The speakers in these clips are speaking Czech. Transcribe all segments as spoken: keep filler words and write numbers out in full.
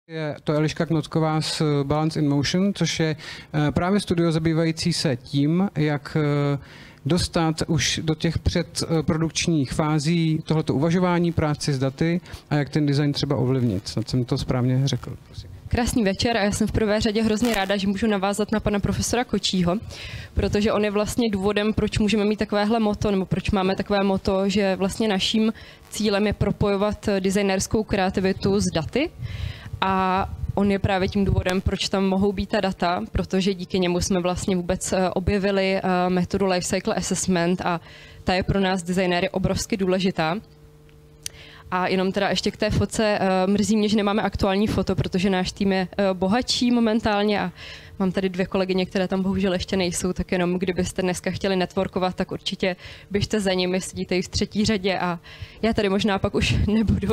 Je to Eliška Knocková z Balance in Motion, což je právě studio zabývající se tím, jak dostat už do těch předprodukčních fází tohleto uvažování, práci s daty a jak ten design třeba ovlivnit. Snad jsem to správně řekl. Krásný večer a já jsem v prvé řadě hrozně ráda, že můžu navázat na pana profesora Kočího, protože on je vlastně důvodem, proč můžeme mít takovéhle motto, nebo proč máme takové motto, že vlastně naším cílem je propojovat designerskou kreativitu s daty. A on je právě tím důvodem, proč tam mohou být ta data, protože díky němu jsme vlastně vůbec objevili metodu Lifecycle Assessment a ta je pro nás designéry obrovsky důležitá. A jenom teda ještě k té fotce, mrzí mě, že nemáme aktuální foto, protože náš tým je bohatší momentálně a mám tady dvě kolegyně, které tam bohužel ještě nejsou, tak jenom kdybyste dneska chtěli networkovat, tak určitě běžte za nimi, sedíte i v třetí řadě a já tady možná pak už nebudu,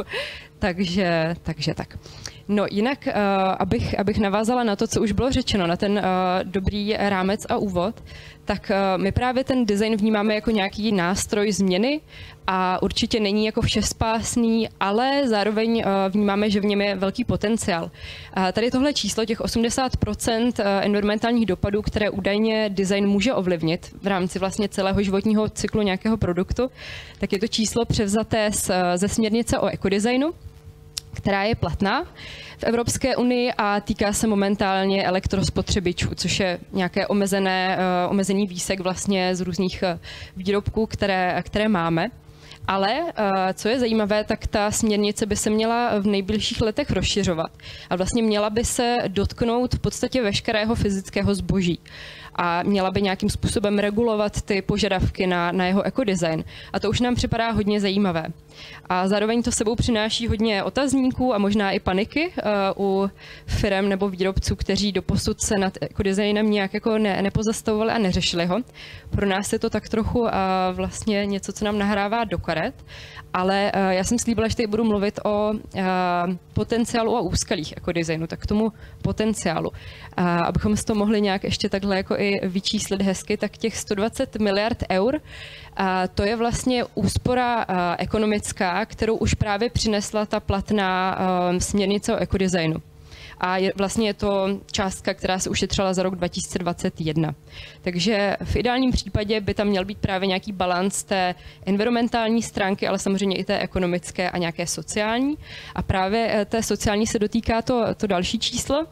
takže, takže tak. No jinak, uh, abych, abych navázala na to, co už bylo řečeno, na ten uh, dobrý rámec a úvod, tak uh, my právě ten design vnímáme jako nějaký nástroj změny a určitě není jako všespásný, ale zároveň uh, vnímáme, že v něm je velký potenciál. Uh, tady tohle číslo, těch osmdesát procent environmentálních dopadů, které údajně design může ovlivnit v rámci vlastně celého životního cyklu nějakého produktu, tak je to číslo převzaté z, ze směrnice o ekodesignu, která je platná v Evropské unii a týká se momentálně elektrospotřebičů, což je nějaké omezené, omezený výsek vlastně z různých výrobků, které, které máme. Ale co je zajímavé, tak ta směrnice by se měla v nejbližších letech rozšiřovat a vlastně měla by se dotknout v podstatě veškerého fyzického zboží a měla by nějakým způsobem regulovat ty požadavky na, na jeho ekodesign. A to už nám připadá hodně zajímavé. A zároveň to sebou přináší hodně otazníků a možná i paniky uh, u firem nebo výrobců, kteří doposud se nad ekodesignem nějak jako ne, nepozastavovali a neřešili ho. Pro nás je to tak trochu uh, vlastně něco, co nám nahrává do karet, ale uh, já jsem slíbila, že tady budu mluvit o uh, potenciálu a úskalích ekodesignu, tak k tomu potenciálu. Uh, abychom si to mohli nějak ještě takhle jako i vyčíslit hezky, tak těch sto dvacet miliard eur, uh, to je vlastně úspora uh, ekonomická, kterou už právě přinesla ta platná uh, směrnice o ekodesignu. A je, vlastně je to částka, která se ušetřila za rok dva tisíce dvacet jedna. Takže v ideálním případě by tam měl být právě nějaký balanc té environmentální stránky, ale samozřejmě i té ekonomické a nějaké sociální. A právě té sociální se dotýká to, to další číslo,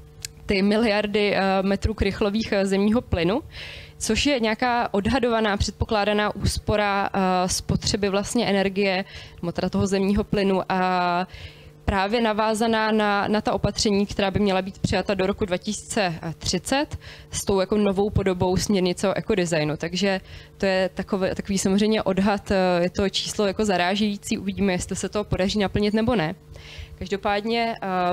ty miliardy metrů krychlových zemního plynu, což je nějaká odhadovaná, předpokládaná úspora spotřeby vlastně energie, nebo teda toho zemního plynu a právě navázaná na, na ta opatření, která by měla být přijata do roku dva tisíce třicet s tou jako novou podobou směrnice o ekodesignu. Takže to je takový, takový samozřejmě odhad, je to číslo jako zarážející, uvidíme, jestli se to podaří naplnit nebo ne. Každopádně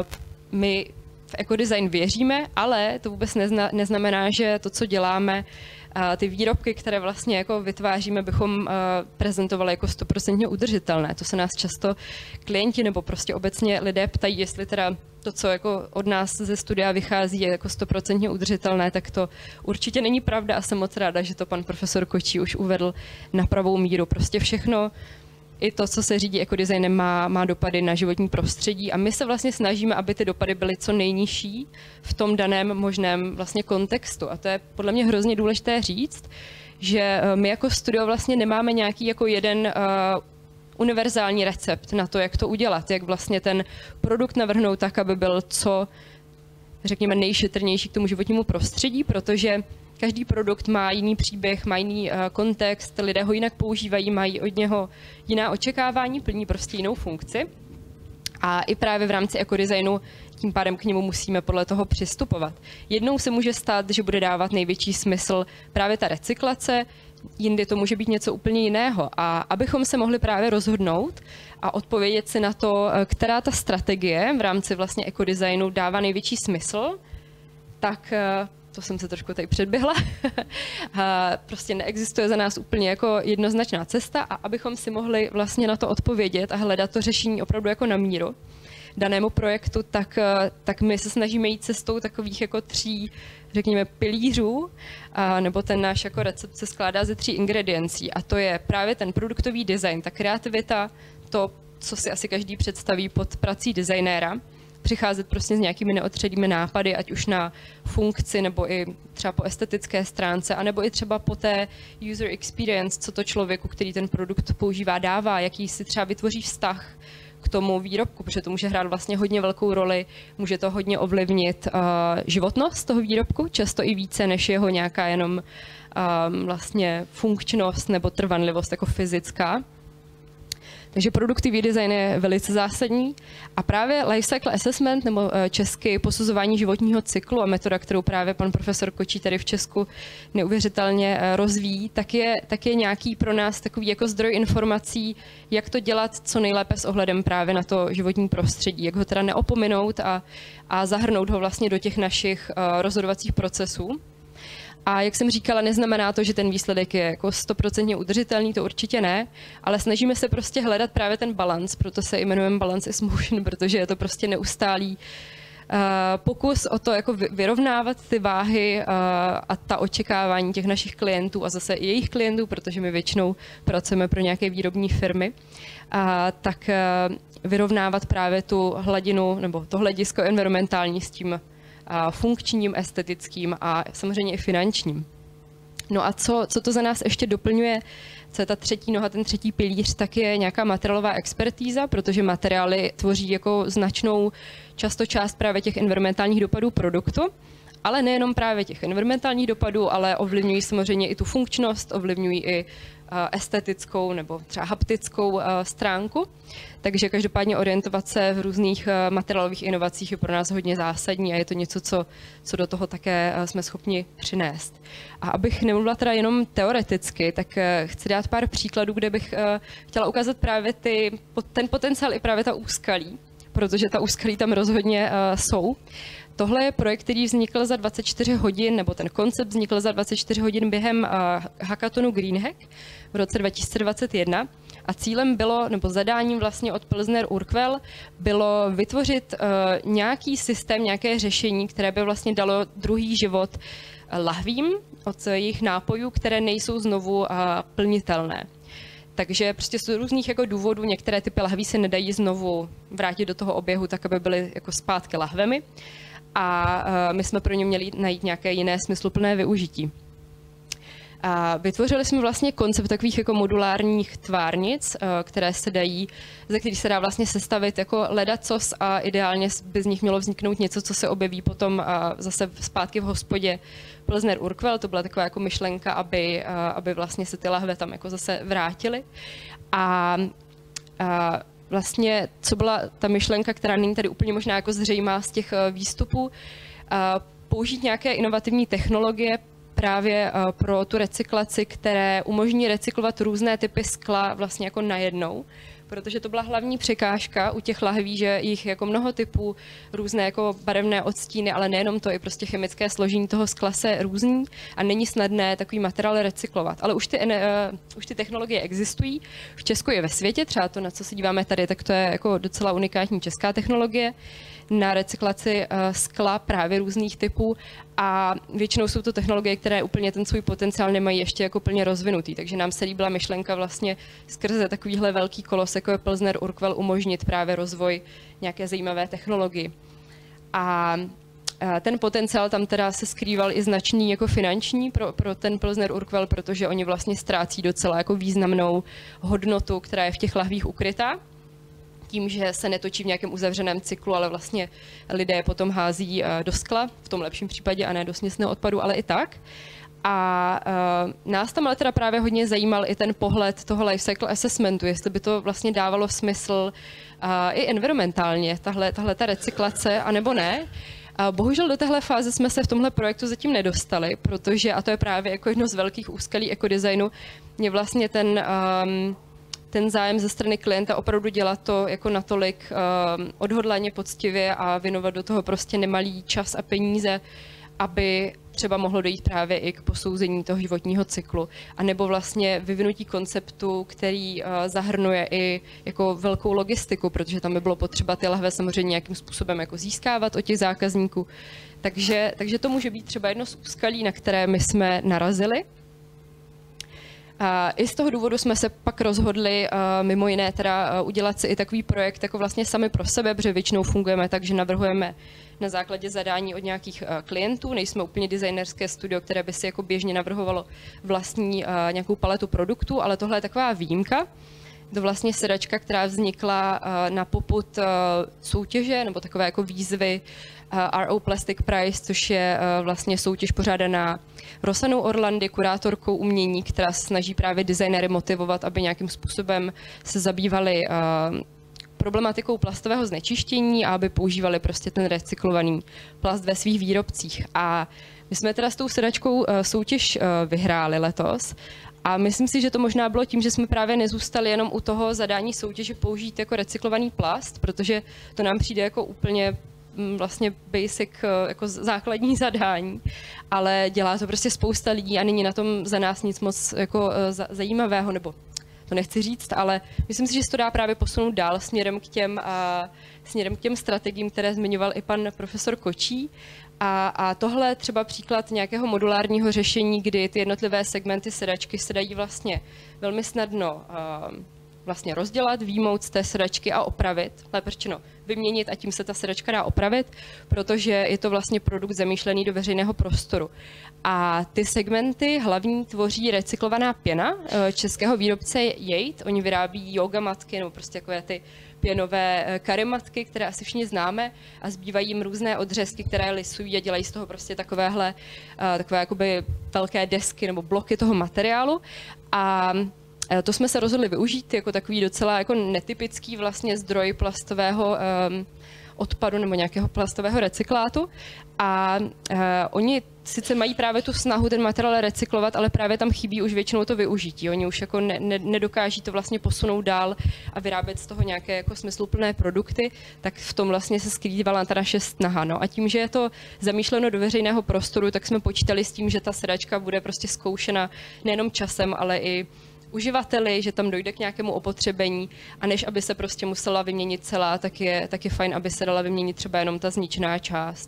my v ekodesign věříme, ale to vůbec nezna, neznamená, že to, co děláme, ty výrobky, které vlastně jako vytváříme, bychom prezentovali jako stoprocentně udržitelné. To se nás často klienti nebo prostě obecně lidé ptají, jestli teda to, co jako od nás ze studia vychází, je jako stoprocentně udržitelné, tak to určitě není pravda a jsem moc ráda, že to pan profesor Kočí už uvedl na pravou míru. Prostě všechno, i to, co se řídí ekodesignem, má, má dopady na životní prostředí a my se vlastně snažíme, aby ty dopady byly co nejnižší v tom daném možném vlastně kontextu. A to je podle mě hrozně důležité říct, že my jako studio vlastně nemáme nějaký jako jeden uh, univerzální recept na to, jak to udělat, jak vlastně ten produkt navrhnout tak, aby byl co, řekněme, nejšetrnější k tomu životnímu prostředí, protože každý produkt má jiný příběh, má jiný uh, kontext, lidé ho jinak používají, mají od něho jiná očekávání, plní prostě jinou funkci. A i právě v rámci ekodesignu tím pádem k němu musíme podle toho přistupovat. Jednou se může stát, že bude dávat největší smysl právě ta recyklace, jindy to může být něco úplně jiného. A abychom se mohli právě rozhodnout a odpovědět si na to, která ta strategie v rámci vlastně ekodesignu dává největší smysl, tak to jsem se trošku tady předběhla. Prostě neexistuje za nás úplně jako jednoznačná cesta a abychom si mohli vlastně na to odpovědět a hledat to řešení opravdu jako na míru danému projektu, tak, tak my se snažíme jít cestou takových jako tří, řekněme, pilířů, a, nebo ten náš jako recept se skládá ze tří ingrediencí a to je právě ten produktový design, ta kreativita, to, co si asi každý představí pod prací designéra, přicházet prostě s nějakými neotředými nápady, ať už na funkci, nebo i třeba po estetické stránce, anebo i třeba po té user experience, co to člověku, který ten produkt používá, dává, jaký si třeba vytvoří vztah k tomu výrobku, protože to může hrát vlastně hodně velkou roli, může to hodně ovlivnit uh, životnost toho výrobku, často i více, než jeho nějaká jenom um, vlastně funkčnost nebo trvanlivost jako fyzická. Takže produktivní design je velice zásadní a právě Lifecycle Assessment nebo česky posuzování životního cyklu a metoda, kterou právě pan profesor Kočí tady v Česku neuvěřitelně rozvíjí, tak je, tak je nějaký pro nás takový jako zdroj informací, jak to dělat co nejlépe s ohledem právě na to životní prostředí, jak ho teda neopominout a, a zahrnout ho vlastně do těch našich rozhodovacích procesů. A jak jsem říkala, neznamená to, že ten výsledek je jako stoprocentně udržitelný, to určitě ne, ale snažíme se prostě hledat právě ten balans, proto se jmenujeme Balance is Motion, protože je to prostě neustálý uh, pokus o to jako vyrovnávat ty váhy uh, a ta očekávání těch našich klientů a zase i jejich klientů, protože my většinou pracujeme pro nějaké výrobní firmy, uh, tak uh, vyrovnávat právě tu hladinu nebo to hledisko environmentální s tím funkčním, estetickým a samozřejmě i finančním. No a co, co to za nás ještě doplňuje, co je ta třetí noha, ten třetí pilíř, tak je nějaká materiálová expertíza, protože materiály tvoří jako značnou často část právě těch environmentálních dopadů produktu, ale nejenom právě těch environmentálních dopadů, ale ovlivňují samozřejmě i tu funkčnost, ovlivňují i estetickou nebo třeba haptickou stránku. Takže každopádně orientovat se v různých materiálových inovacích je pro nás hodně zásadní a je to něco, co, co do toho také jsme schopni přinést. A abych nemluvila teda jenom teoreticky, tak chci dát pár příkladů, kde bych chtěla ukázat právě ty, ten potenciál i právě ta úskalí, protože ta úskalí tam rozhodně jsou. Tohle je projekt, který vznikl za dvacet čtyři hodin, nebo ten koncept vznikl za dvacet čtyři hodin během uh, hackathonu GreenHack v roce dva tisíce dvacet jedna. A cílem bylo, nebo zadáním vlastně od Pilsner Urquell bylo vytvořit uh, nějaký systém, nějaké řešení, které by vlastně dalo druhý život lahvím od jejich nápojů, které nejsou znovu uh, plnitelné. Takže prostě z různých jako důvodů některé typy lahví se nedají znovu vrátit do toho oběhu, tak aby byly jako zpátky lahvemi. A my jsme pro ně měli najít nějaké jiné smysluplné využití. A vytvořili jsme vlastně koncept takových jako modulárních tvárnic, které se dají, ze kterých se dá vlastně sestavit jako ledacos a ideálně by z nich mělo vzniknout něco, co se objeví potom zase zpátky v hospodě Pilsner Urquell. To byla taková jako myšlenka, aby, aby vlastně se ty lahve tam jako zase vrátily. A, a vlastně, co byla ta myšlenka, která není tady úplně možná jako zřejmá z těch výstupů, použít nějaké inovativní technologie právě pro tu recyklaci, které umožní recyklovat různé typy skla vlastně jako najednou, protože to byla hlavní překážka u těch lahví, že jich jako mnoho typů, různé jako barevné odstíny, ale nejenom to, i prostě chemické složení toho skla se různí a není snadné takový materiál recyklovat. Ale už ty, uh, už ty technologie existují, v Česku i ve světě, třeba to, na co se díváme tady, tak to je jako docela unikátní česká technologie na recyklaci uh, skla právě různých typů a většinou jsou to technologie, které úplně ten svůj potenciál nemají ještě jako plně rozvinutý, takže nám se líbila myšlenka vlastně skrze takovýhle velký kolos, jako je Pilsner Urquell, umožnit právě rozvoj nějaké zajímavé technologii. A ten potenciál tam teda se skrýval i značný jako finanční pro, pro ten Pilsner Urquell, protože oni vlastně ztrácí docela jako významnou hodnotu, která je v těch lahvích ukrytá. Tím, že se netočí v nějakém uzavřeném cyklu, ale vlastně lidé potom hází do skla, v tom lepším případě, a ne do směsného odpadu, ale i tak. A uh, nás tam ale teda právě hodně zajímal i ten pohled toho lifecycle assessmentu, jestli by to vlastně dávalo smysl uh, i environmentálně, tahle, tahle ta recyklace, anebo ne. Uh, bohužel do téhle fáze jsme se v tomhle projektu zatím nedostali, protože, a to je právě jako jedno z velkých úskalí ekodesignu, je vlastně ten... Um, ten zájem ze strany klienta opravdu dělat to jako natolik uh, odhodlaně, poctivě a věnovat do toho prostě nemalý čas a peníze, aby třeba mohlo dojít právě i k posouzení toho životního cyklu. A nebo vlastně vyvinutí konceptu, který uh, zahrnuje i jako velkou logistiku, protože tam by bylo potřeba ty lahve samozřejmě nějakým způsobem jako získávat od těch zákazníků. Takže, takže to může být třeba jedno z úskalí, na které my jsme narazili. A i z toho důvodu jsme se pak rozhodli mimo jiné teda udělat si i takový projekt jako vlastně sami pro sebe, protože většinou fungujeme tak, že navrhujeme na základě zadání od nějakých klientů. Nejsme úplně designerské studio, které by si jako běžně navrhovalo vlastní nějakou paletu produktů, ale tohle je taková výjimka. To vlastně sedačka, která vznikla na popud soutěže nebo takové jako výzvy R O Plastic Prize, což je vlastně soutěž pořádaná Rosanou Orlandy, kurátorkou umění, která se snaží právě designéry motivovat, aby nějakým způsobem se zabývali problematikou plastového znečištění a aby používali prostě ten recyklovaný plast ve svých výrobcích. A my jsme teda s tou sedačkou soutěž vyhráli letos. A myslím si, že to možná bylo tím, že jsme právě nezůstali jenom u toho zadání soutěže použít jako recyklovaný plast, protože to nám přijde jako úplně vlastně basic, jako základní zadání, ale dělá to prostě spousta lidí a není na tom za nás nic moc jako zajímavého, nebo to nechci říct, ale myslím si, že se to dá právě posunout dál směrem k těm, a, směrem k těm strategiím, které zmiňoval i pan profesor Kočí. A, a tohle třeba příklad nějakého modulárního řešení, kdy ty jednotlivé segmenty sedačky se dají vlastně velmi snadno uh, vlastně rozdělat, výjmout z té sedačky a opravit, lépe řečeno vyměnit a tím se ta sedačka dá opravit, protože je to vlastně produkt zamýšlený do veřejného prostoru. A ty segmenty hlavní tvoří recyklovaná pěna českého výrobce Jade. Oni vyrábí yoga matky nebo prostě takové ty pěnové karimatky, které asi všichni známe a zbývají jim různé odřezky, které lisují a dělají z toho prostě takovéhle takové jakoby velké desky nebo bloky toho materiálu. A to jsme se rozhodli využít jako takový docela jako netypický vlastně zdroj plastového um, odpadu nebo nějakého plastového recyklátu. A uh, oni sice mají právě tu snahu ten materiál recyklovat, ale právě tam chybí už většinou to využití. Oni už jako ne, ne, nedokáží to vlastně posunout dál a vyrábět z toho nějaké jako smysluplné produkty, tak v tom vlastně se skrývala ta naše snaha. No a tím, že je to zamýšleno do veřejného prostoru, tak jsme počítali s tím, že ta sedačka bude prostě zkoušena nejenom časem, ale i uživateli, že tam dojde k nějakému opotřebení a než aby se prostě musela vyměnit celá, tak je, tak je fajn, aby se dala vyměnit třeba jenom ta zničená část.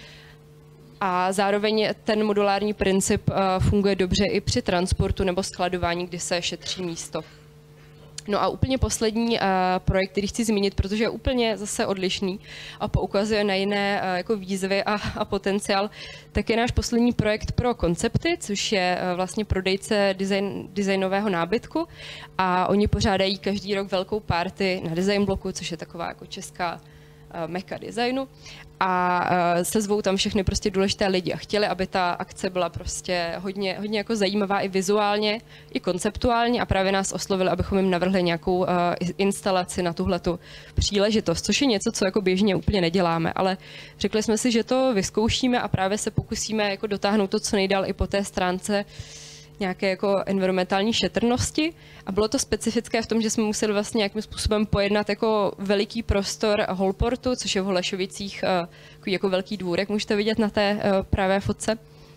A zároveň ten modulární princip uh, funguje dobře i při transportu nebo skladování, kdy se šetří místo. No a úplně poslední uh, projekt, který chci zmínit, protože je úplně zase odlišný a poukazuje na jiné uh, jako výzvy a, a potenciál, tak je náš poslední projekt pro koncepty, což je uh, vlastně prodejce design, designového nábytku a oni pořádají každý rok velkou party na Design bloku, což je taková jako česká meka designu a se zvou tam všechny prostě důležité lidi a chtěli, aby ta akce byla prostě hodně, hodně jako zajímavá i vizuálně, i konceptuálně a právě nás oslovili, abychom jim navrhli nějakou instalaci na tuhletu příležitost, což je něco, co jako běžně úplně neděláme, ale řekli jsme si, že to vyzkoušíme a právě se pokusíme jako dotáhnout to, co nejdál i po té stránce nějaké jako environmentální šetrnosti a bylo to specifické v tom, že jsme museli vlastně nějakým způsobem pojednat jako veliký prostor Holportu, což je v Holešovicích jako velký dvůr, jak můžete vidět na té pravé fotce.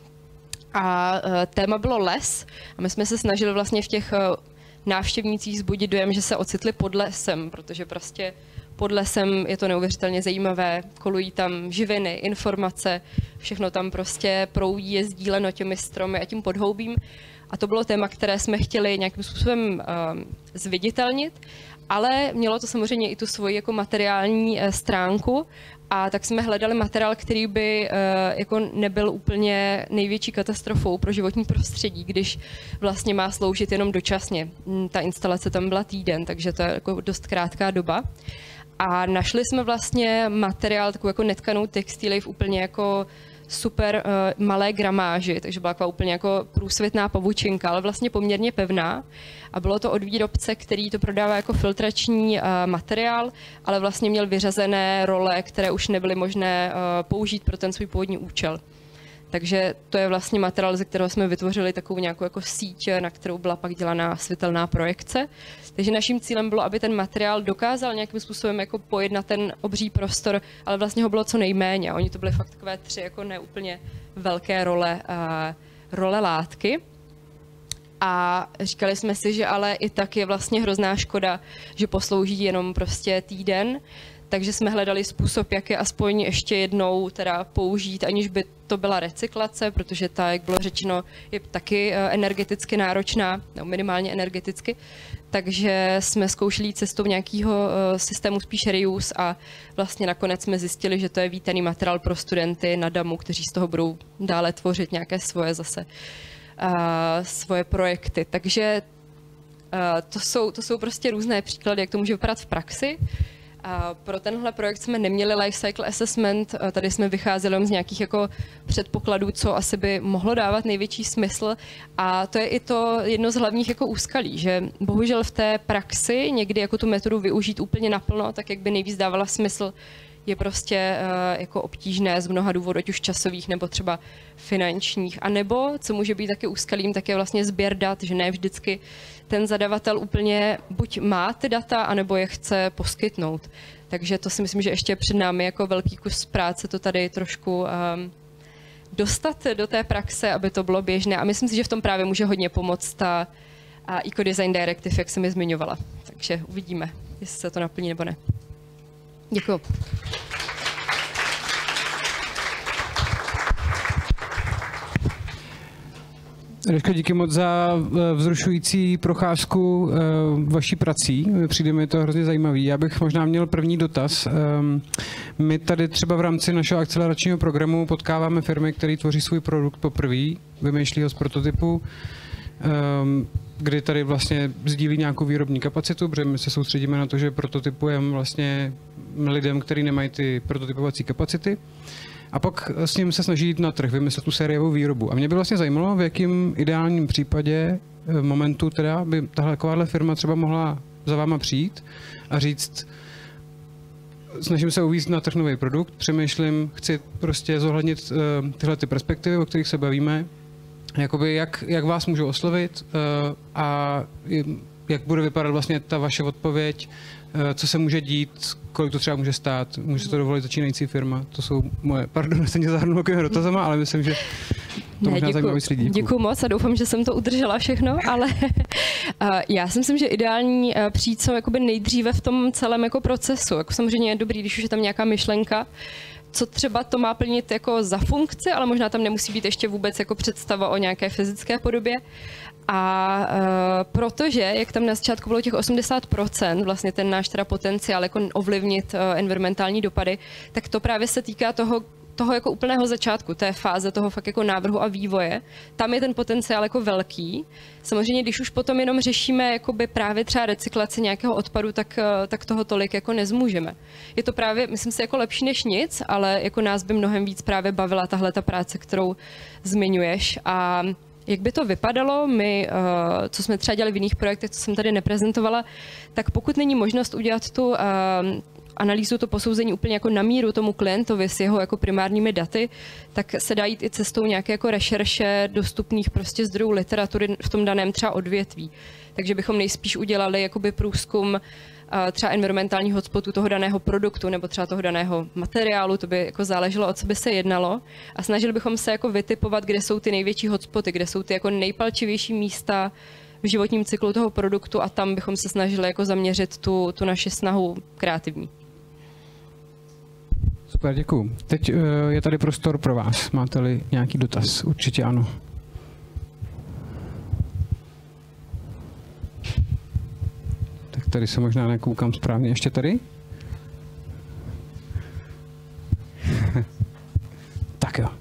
A téma bylo les a my jsme se snažili vlastně v těch návštěvnících vzbudit dojem, že se ocitli pod lesem, protože prostě pod lesem je to neuvěřitelně zajímavé, kolují tam živiny, informace, všechno tam prostě proudí, je sdíleno těmi stromy a tím podhoubím. A to bylo téma, které jsme chtěli nějakým způsobem uh, zviditelnit, ale mělo to samozřejmě i tu svoji jako materiální uh, stránku a tak jsme hledali materiál, který by uh, jako nebyl úplně největší katastrofou pro životní prostředí, když vlastně má sloužit jenom dočasně. Ta instalace tam byla týden, takže to je jako dost krátká doba. A našli jsme vlastně materiál, takovou jako netkanou textíly v úplně jako super uh, malé gramáži, takže byla taková úplně jako průsvitná pavučinka, ale vlastně poměrně pevná. A bylo to od výrobce, který to prodává jako filtrační uh, materiál, ale vlastně měl vyřazené role, které už nebyly možné uh, použít pro ten svůj původní účel. Takže to je vlastně materiál, ze kterého jsme vytvořili takovou nějakou jako síť, na kterou byla pak dělaná světelná projekce. Takže naším cílem bylo, aby ten materiál dokázal nějakým způsobem jako pojednat ten obří prostor, ale vlastně ho bylo co nejméně. Oni to byly fakt takové tři jako neúplně velké role, uh, role látky. A říkali jsme si, že ale i tak je vlastně hrozná škoda, že poslouží jenom prostě týden, takže jsme hledali způsob, jak je aspoň ještě jednou teda použít, aniž by to byla recyklace, protože ta, jak bylo řečeno, je taky energeticky náročná, no minimálně energeticky. Takže jsme zkoušeli cestou nějakého systému spíš reuse a vlastně nakonec jsme zjistili, že to je vítaný materiál pro studenty na damu, kteří z toho budou dále tvořit nějaké svoje zase uh, svoje projekty. Takže uh, to jsou, to jsou prostě různé příklady, jak to může vypadat v praxi. A pro tenhle projekt jsme neměli life cycle assessment, tady jsme vycházeli z nějakých jako předpokladů, co asi by mohlo dávat největší smysl, a to je i to jedno z hlavních jako úskalí, že bohužel v té praxi někdy jako tu metodu využít úplně naplno, tak jak by nejvíc dávala smysl, je prostě uh, jako obtížné z mnoha důvodů, ať už časových nebo třeba finančních. A nebo, co může být taky úskalím, tak je vlastně sběr dat, že ne vždycky ten zadavatel úplně buď má ty data, anebo je chce poskytnout. Takže to si myslím, že ještě před námi jako velký kus práce to tady trošku um, dostat do té praxe, aby to bylo běžné. A myslím si, že v tom právě může hodně pomoct ta uh, Ecodesign Directive, jak jsem ji zmiňovala. Takže uvidíme, jestli se to naplní nebo ne. Děkuji. Eliško, díky moc za vzrušující procházku vaší prací. Přijde mi to hrozně zajímavý. Já bych možná měl první dotaz. My tady třeba v rámci našeho akceleračního programu potkáváme firmy, které tvoří svůj produkt poprvé, vymýšlí ho z prototypu, kdy tady vlastně sdílí nějakou výrobní kapacitu, protože my se soustředíme na to, že prototypujeme vlastně lidem, kteří nemají ty prototypovací kapacity. A pak s ním se snaží jít na trh, vymyslet tu sériovou výrobu. A mě by vlastně zajímalo, v jakém ideálním případě, v momentu teda, by tahle takováhle firma třeba mohla za váma přijít a říct, snažím se uvízt na trh nový produkt, přemýšlím, chci prostě zohlednit uh, tyhle ty perspektivy, o kterých se bavíme, jakoby jak, jak vás můžu oslovit uh, a jak bude vypadat vlastně ta vaše odpověď, uh, co se může dít, kolik to třeba může stát, může to dovolit začínající firma. To jsou moje, pardon, jsem tě zahrnul takovými dotazama, ale myslím, že to možná zajímavý lidí. Děkuju moc a doufám, že jsem to udržela všechno, ale já si myslím, že ideální přijít jsou jakoby nejdříve v tom celém jako procesu. Jako samozřejmě je dobrý, když už je tam nějaká myšlenka, co třeba to má plnit jako za funkci, ale možná tam nemusí být ještě vůbec jako představa o nějaké fyzické podobě. A uh, protože, jak tam na začátku bylo těch osmdesát procent, vlastně ten náš teda potenciál jako ovlivnit uh, environmentální dopady, tak to právě se týká toho, toho jako úplného začátku, té fáze toho fakt jako návrhu a vývoje. Tam je ten potenciál jako velký. Samozřejmě, když už potom jenom řešíme jakoby právě třeba recyklaci nějakého odpadu, tak, tak toho tolik jako nezmůžeme. Je to právě, myslím si, jako lepší než nic, ale jako nás by mnohem víc právě bavila tahle ta práce, kterou zmiňuješ. A jak by to vypadalo, my, co jsme třeba dělali v jiných projektech, co jsem tady neprezentovala, tak pokud není možnost udělat tu analýzu, to posouzení úplně jako na míru tomu klientovi s jeho jako primárními daty, tak se dá jít i cestou nějaké jako rešerše dostupných prostě zdrojů literatury v tom daném třeba odvětví. Takže bychom nejspíš udělali jakoby průzkum třeba environmentálních hotspotů toho daného produktu nebo třeba toho daného materiálu, to by jako záleželo, o co by se jednalo, a snažili bychom se jako vytipovat, kde jsou ty největší hotspoty, kde jsou ty jako nejpalčivější místa v životním cyklu toho produktu, a tam bychom se snažili jako zaměřit tu, tu naši snahu kreativní. Super, děkuju. Teď uh, je tady prostor pro vás. Máte-li nějaký dotaz? Určitě ano. Tak tady se možná nekoukám správně. Ještě tady? Tak jo.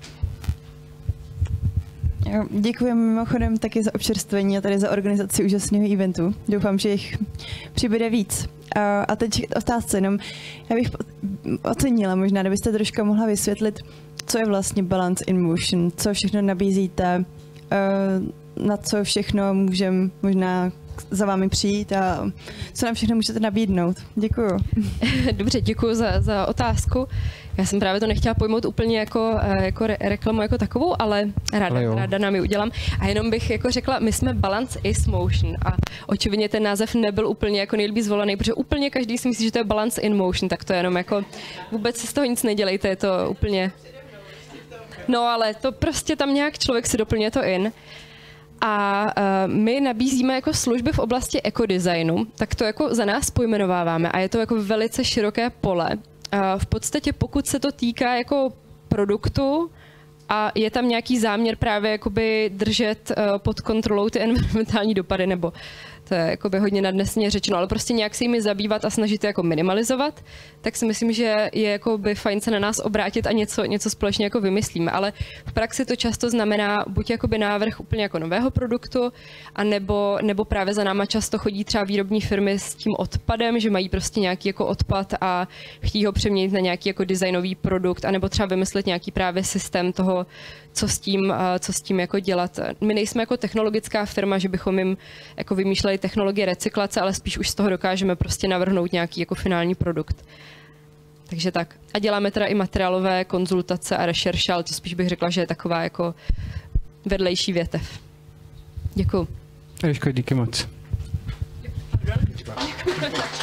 Jo, děkujeme mimochodem taky za občerstvení a tady za organizaci úžasného eventu. Doufám, že jich přibude víc. A, a teď otázce jenom, já bych ocenila možná, kdybyste trošku mohla vysvětlit, co je vlastně Balance in Motion, co všechno nabízíte, na co všechno můžeme možná za vámi přijít a co nám všechno můžete nabídnout. Děkuju. Dobře, děkuju za, za otázku. Já jsem právě to nechtěla pojmout úplně jako, jako re, reklamu jako takovou, ale ráda, ale ráda nám ji udělám. A jenom bych jako řekla, my jsme Balance is Motion a očividně ten název nebyl úplně jako nejlíp zvolený, protože úplně každý si myslí, že to je Balance in Motion, tak to je jenom jako vůbec si z toho nic nedělejte, je to úplně... No ale to prostě tam nějak člověk si doplňuje to in. A uh, my nabízíme jako služby v oblasti ekodesignu, tak to jako za nás pojmenováváme a je to jako velice široké pole. v podstatě pokud se to týká jako produktu a je tam nějaký záměr právě jakoby držet pod kontrolou ty environmentální dopady, nebo to je jakoby hodně nadnesně řečeno, ale prostě nějak se jimi zabývat a snažit je jako minimalizovat, tak si myslím, že je jakoby fajn se na nás obrátit a něco, něco společně jako vymyslíme. Ale v praxi to často znamená buď jakoby návrh úplně jako nového produktu, a nebo, nebo právě za náma často chodí třeba výrobní firmy s tím odpadem, že mají prostě nějaký jako odpad a chtějí ho přeměnit na nějaký jako designový produkt, anebo třeba vymyslet nějaký právě systém toho, co s tím, co s tím jako dělat. My nejsme jako technologická firma, že bychom jim jako vymýšleli technologie recyklace, ale spíš už z toho dokážeme prostě navrhnout nějaký jako finální produkt. Takže tak. A děláme teda i materiálové konzultace a rešerše, ale to spíš bych řekla, že je taková jako vedlejší větev. Děkuju. Eliško, díky moc. Pardon?